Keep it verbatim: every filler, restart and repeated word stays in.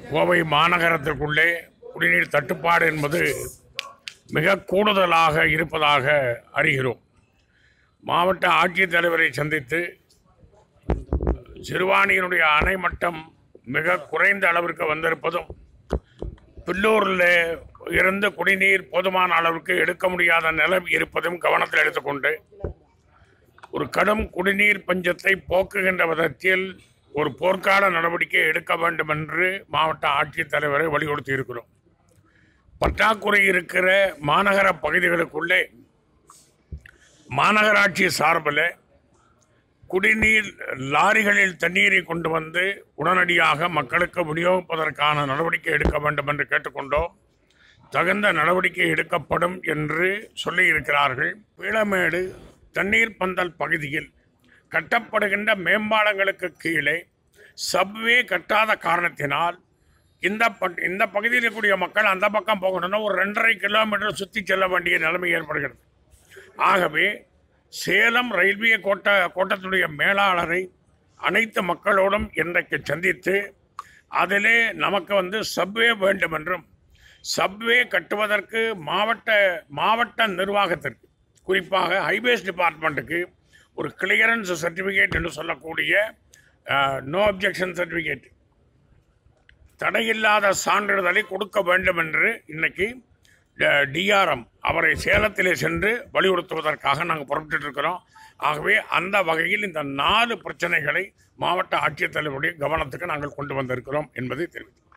கோவை மாநகரத்திற்குள்ளே குடிநீர் தட்டுப்பாடு என்பது மிக கூடுதலாக இருப்பதாக அறிகிறோம். மாவட்ட ஆட்சித்தலைவரை சந்தித்து சிறுவாணியினுடைய அணை மட்டம் மிக குறைந்த அளவிற்கு வந்திருப்பதும், பில்லூரில் இருந்து குடிநீர் போதுமான அளவிற்கு எடுக்க முடியாத நிலைமை இருப்பதும் கவனத்தில் எடுத்துக்கொண்டு ஒரு கடும் குடிநீர் பஞ்சத்தை போக்குகின்ற விதத்தில் ஒரு போர்க்கால நடவடிக்கை எடுக்க வேண்டும் என்று மாவட்ட ஆட்சித்தலைவரை வலியுறுத்தி இருக்கிறோம். பற்றாக்குறை இருக்கிற மாநகர பகுதிகளுக்குள்ளே மாநகராட்சி சார்பில் குடிநீர் லாரிகளில் தண்ணீரை கொண்டு வந்து உடனடியாக மக்களுக்கு விநியோகிப்பதற்கான நடவடிக்கை எடுக்க வேண்டும் என்று கேட்டுக்கொண்டோம். தகுந்த நடவடிக்கை எடுக்கப்படும் என்று சொல்லியிருக்கிறார்கள். பீளமேடு தண்ணீர் பந்தல் பகுதியில் கட்டப்படுகின்ற மேம்பாலங்களுக்கு கீழே சப்வே கட்டாத காரணத்தினால் இந்த இந்த பகுதியில் இருக்கக்கூடிய மக்கள் அந்த பக்கம் போகணும்னா ஒரு ரெண்டரை கிலோமீட்டர் சுற்றி செல்ல வேண்டிய நிலைமை ஏற்படுகிறது. ஆகவே சேலம் ரயில்வே கோட்ட கோட்டத்துடைய மேலாளரை அனைத்து மக்களோடும் இன்றைக்கு சந்தித்து அதிலே நமக்கு வந்து சப்வே வேண்டும் என்றும், சப்வே கட்டுவதற்கு மாவட்ட மாவட்ட நிர்வாகத்திற்கு, குறிப்பாக ஹைவேஸ் டிபார்ட்மெண்ட்டுக்கு ஒரு கிளியரன்ஸ் சர்டிஃபிகேட் என்று சொல்லக்கூடிய நோ அப்ஜெக்ஷன் சர்டிஃபிகேட், தடையில்லாத சான்றிதழை கொடுக்க வேண்டும் என்று இன்னைக்கு டிஆர்எம் அவரை சேலத்திலே சென்று வலியுறுத்துவதற்காக நாங்கள் புறப்பட்டு இருக்கிறோம். ஆகவே அந்த வகையில் இந்த நாலு பிரச்சனைகளை மாவட்ட ஆட்சித்தலைவருடைய கவனத்துக்கு நாங்கள் கொண்டு வந்திருக்கிறோம் என்பதை தெரிவித்துள்ளோம்.